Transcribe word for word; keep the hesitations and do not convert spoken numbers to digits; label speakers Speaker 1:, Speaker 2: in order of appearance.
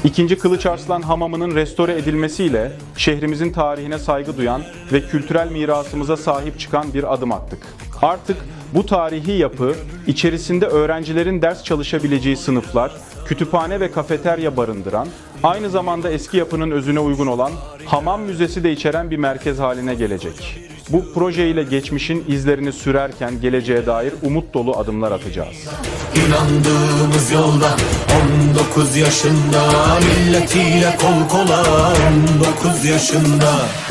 Speaker 1: İkinci Kılıçarslan Hamamı'nın restore edilmesiyle şehrimizin tarihine saygı duyan ve kültürel mirasımıza sahip çıkan bir adım attık. Artık bu tarihi yapı, içerisinde öğrencilerin ders çalışabileceği sınıflar, kütüphane ve kafeterya barındıran, aynı zamanda eski yapının özüne uygun olan hamam müzesi de içeren bir merkez haline gelecek. Bu projeyle geçmişin izlerini sürerken geleceğe dair umut dolu adımlar atacağız.
Speaker 2: İnandığımız yolda on dokuz yaşında milletiyle kol kola on dokuz yaşında